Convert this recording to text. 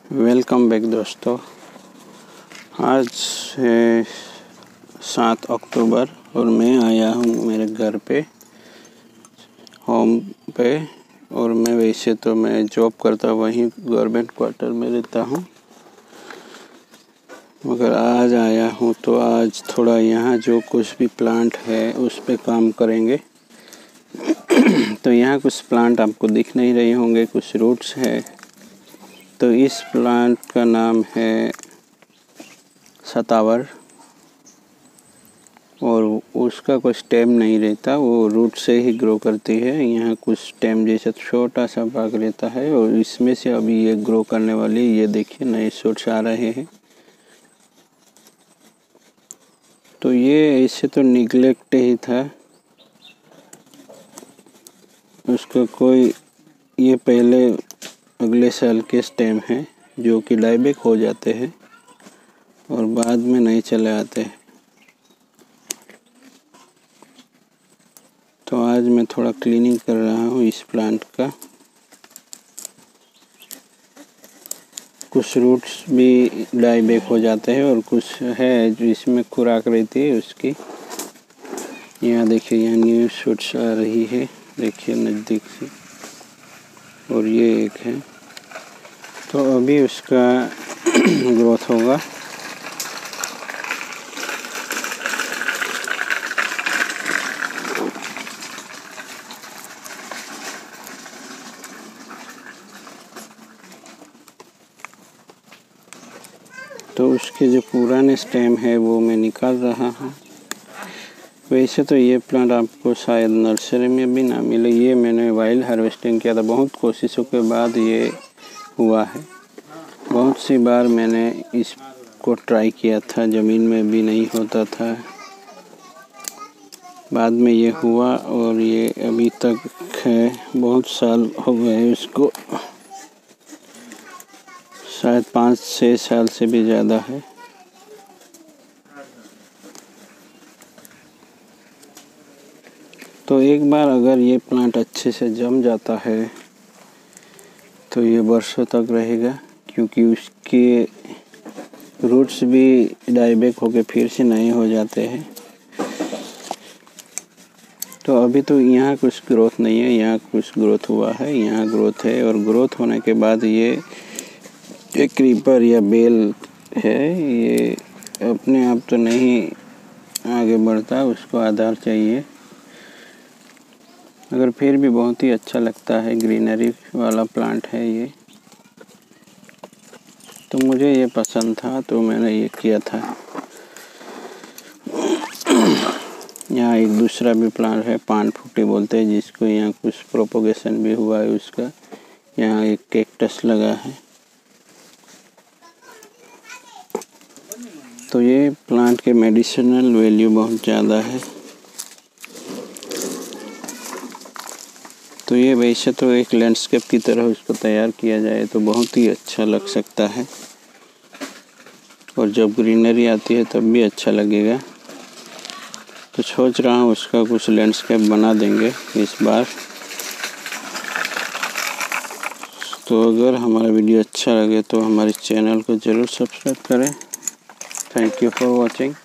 Welcome back दोस्तों। आज है 7 अक्टूबर और मैं आया हूँ मेरे घर पे होम पे। और मैं वैसे तो मैं जॉब करता वहीं गवर्नमेंट क्वार्टर में रहता हूँ, मगर आज आया हूँ तो आज थोड़ा यहाँ जो कुछ भी प्लांट है उस पे काम करेंगे। तो यहाँ कुछ प्लांट आपको दिख नहीं रहे होंगे, कुछ रूट्स है। तो इस प्लांट का नाम है सतावर और उसका कोई स्टेम नहीं रहता, वो रूट से ही ग्रो करती है। यहाँ कुछ स्टेम जैसा छोटा सा भाग रहता है और इसमें से अभी ये ग्रो करने वाली, ये देखिए नए शूट्स आ रहे हैं। तो ये ऐसे तो निगलेक्ट ही था, उसका कोई ये पहले अगले साल के स्टेम हैं जो कि डाईबैक हो जाते हैं और बाद में नहीं चले आते हैं। तो आज मैं थोड़ा क्लीनिंग कर रहा हूँ इस प्लांट का। कुछ रूट्स भी डाईबैक हो जाते हैं और कुछ है जो इसमें खुराक रहती है उसकी। यहाँ देखिए, यहाँ न्यू शूट्स आ रही है, देखिए नज़दीक से। और ये एक है, तो अभी उसका ग्रोथ होगा। तो उसके जो पुराने स्टेम है वो मैं निकाल रहा हूँ। वैसे तो ये प्लांट आपको शायद नर्सरी में भी ना मिले, ये मैंने वाइल्ड हार्वेस्टिंग किया था, बहुत कोशिशों के बाद ये हुआ है। बहुत सी बार मैंने इसको ट्राई किया था, ज़मीन में भी नहीं होता था, बाद में ये हुआ और ये अभी तक है। बहुत साल हो गए उसको, शायद 5-6 साल से भी ज़्यादा है। तो एक बार अगर ये प्लांट अच्छे से जम जाता है तो ये वर्षों तक रहेगा, क्योंकि उसके रूट्स भी डाईबैक होके फिर से नए हो जाते हैं। तो अभी तो यहाँ कुछ ग्रोथ नहीं है, यहाँ कुछ ग्रोथ हुआ है, यहाँ ग्रोथ है। और ग्रोथ होने के बाद ये एक क्रीपर या बेल है, ये अपने आप तो नहीं आगे बढ़ता, उसको आधार चाहिए। अगर फिर भी बहुत ही अच्छा लगता है, ग्रीनरी वाला प्लांट है ये। तो मुझे ये पसंद था तो मैंने ये किया था। यहाँ एक दूसरा भी प्लांट है, पान फुटी बोलते हैं जिसको, यहाँ कुछ प्रोपोगेशन भी हुआ है उसका। यहाँ एक कैक्टस लगा है। तो ये प्लांट के मेडिसिनल वैल्यू बहुत ज़्यादा है। तो ये वैसे तो एक लैंडस्केप की तरह उसको तैयार किया जाए तो बहुत ही अच्छा लग सकता है, और जब ग्रीनरी आती है तब भी अच्छा लगेगा। तो सोच रहा हूँ उसका कुछ लैंडस्केप बना देंगे इस बार। तो अगर हमारा वीडियो अच्छा लगे तो हमारे चैनल को ज़रूर सब्सक्राइब करें। Thank you for watching.